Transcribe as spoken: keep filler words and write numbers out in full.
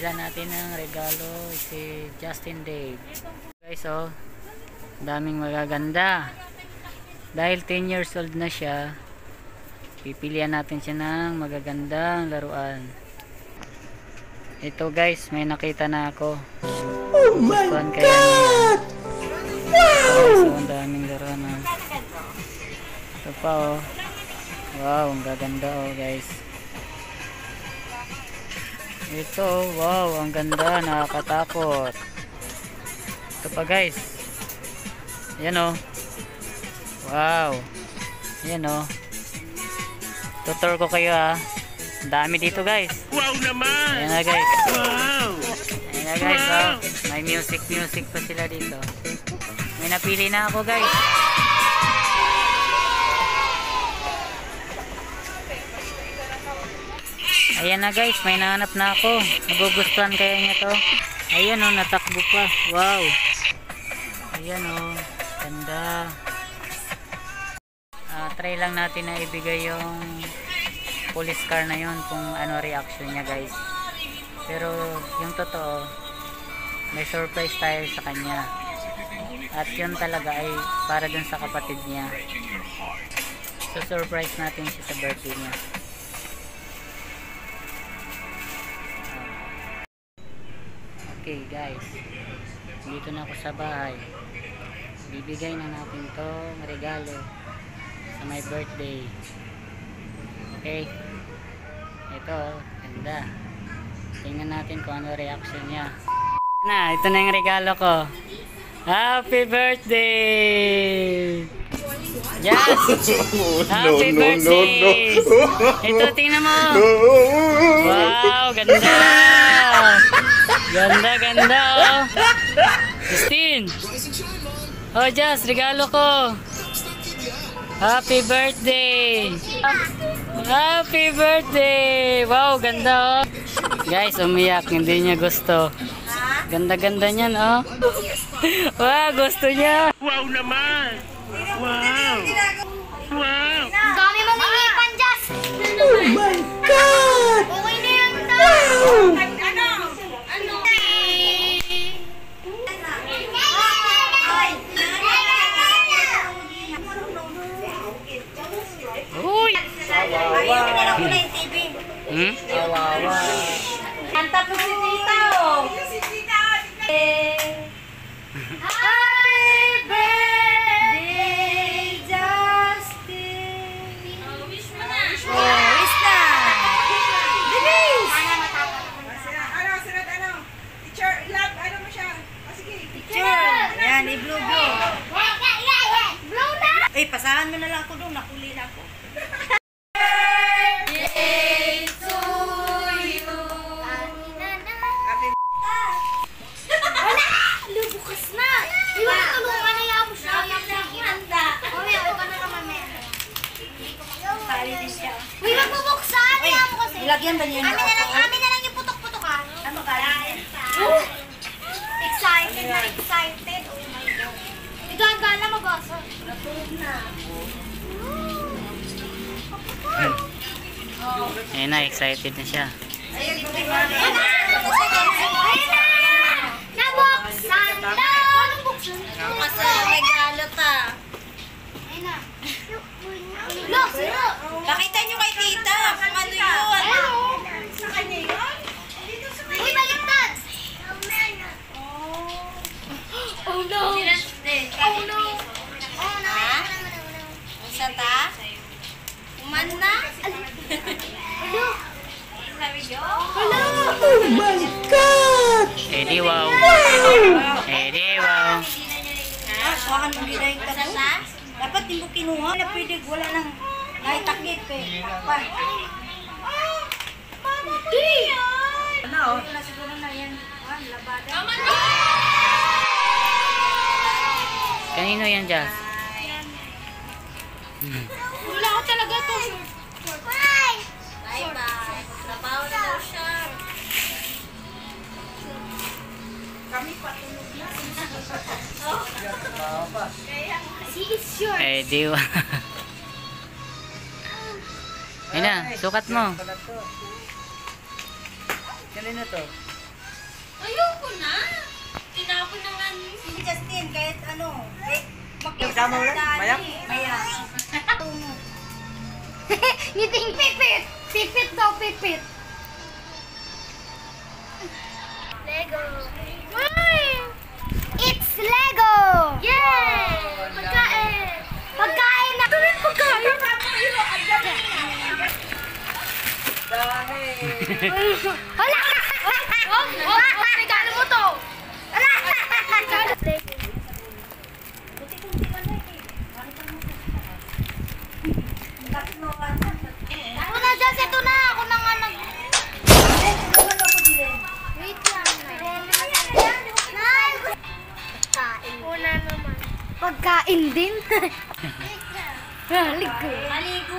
bibila natin ng regalo si Justin Dave. Guys, oh, daming magaganda. Dahil ten years old na siya, pipilian natin siya ng magagandang laruan. Ito guys, may nakita na ako. Oh my God! Wow! So, ang daming laruan. Oh. Ito pa, oh. Wow, ang gaganda, oh guys. Ito, oh, wow, ang ganda, nakakatakot. Ito pa guys. Ayan, oh. Wow. Ayan, oh. Tutor ko kayo, ah. Ang dami dito guys. Wow naman! Ayan na guys. Wow! Ayan na guys, oh. May music music pa sila dito. May napili na ako guys. Ayan na guys, may nahanap na ako. Nagugustuhan kaya niya to. Ayan, oh, natakbo pa. Wow. Ayan, oh, ganda. Uh, try lang natin na ibigay yung police car na yun kung ano reaction niya guys. Pero yung totoo, may surprise tayo sa kanya. At yun talaga ay para dun sa kapatid niya. So surprise natin siya sa birthday niya. Okay guys, dito na ako sa bahay. Bibigay na natin tong regalo sa my birthday. Okay, ito, ganda. Tingnan natin kung ano reaction niya. Na, ito na yung regalo ko. Happy birthday! Yes! Happy no, birthday! no, no, no. Ito, tingnan mo! Wow, ganda! Ganda, ganda, oh! Justin! Oh, Jazz, regalo ko! Happy birthday! Happy birthday! Wow, ganda, oh! Guys, umiyak, hindi niya gusto. Ganda-ganda niyan, oh! Wow, gusto niya! Wow naman! Wow! Wow! Ang dami mong inipan, Jazz! Oh my God! Okay na yan, Dad! Ano? Ano? Uy! Ayun na lang muna yung T V. Hmm? Awawa! Ang tapos si Tita, oh! Happy birthday, Justin! Oh, wish mo na! Oh, wish na! Bilis! Ano, sunod ano? Teacher, love, ano mo siya? O sige. Teacher! Yan, i-blow blow. Blow na! Eh, pasahan mo na lang ako doon. Nakuli na ako. Birthday to you! Wala! Lubukas na! Iwan tulungan na yan mo siya. Handa. Mamaya, ito na naman meron. Tali din siya. Uy, magbubuksan! Iyan mo kasi. Ilagyan ba niya yung amin na lang, amin na lang yung putok-putok ha. Ano ba? Excited na excited. Oh my God. Igagala mabasa. Natulog na. Ayun na, excited na siya. Ayun na! Nabuksan na! Anong buksan? Kasi regalo ta. Ayun na. Look! Pakita nyo kay tita kung ano yun. Sa kanya yun? Uy, baliktad! Oh no! Oh no! Oh no! Isa ta? Uman na? Ano? Sabi nyo? Hello! Oh my God! Eddie, wow! Eddie, wow! Ha? Kuhaan mo nila yung tabo? Dapat hindi mo kinuha. Na pwede, wala nang naitakip eh. Pa. Mama mo yan! Ano? Wala siguro na yan. Ah, labada. Kanino yan, Jazz? Wala ko talaga ito. Bye! Bye-bye. Trabaho na daw siya. Kami patulog na. She is sure. Eddie, wow! Ayun na, sukat mo. Kanina to? Ayoko na. Tinapon na nga ni Si Justin, kahit ano, kahit Kasama mo lang? Maya? Maya. Ngiting pipit. Pipit daw, pipit. Lego. Uy! It's Lego! Yay! Pagkain! Pagkain na! Ito rin pagkain! Hala! Oh, oh, oh, regalo mo to! Hala! Ako na, Jess! Ito na! Ako na nga nag... Wait lang. Pagkain. Una naman. Pagkain din. Haligo. Maligo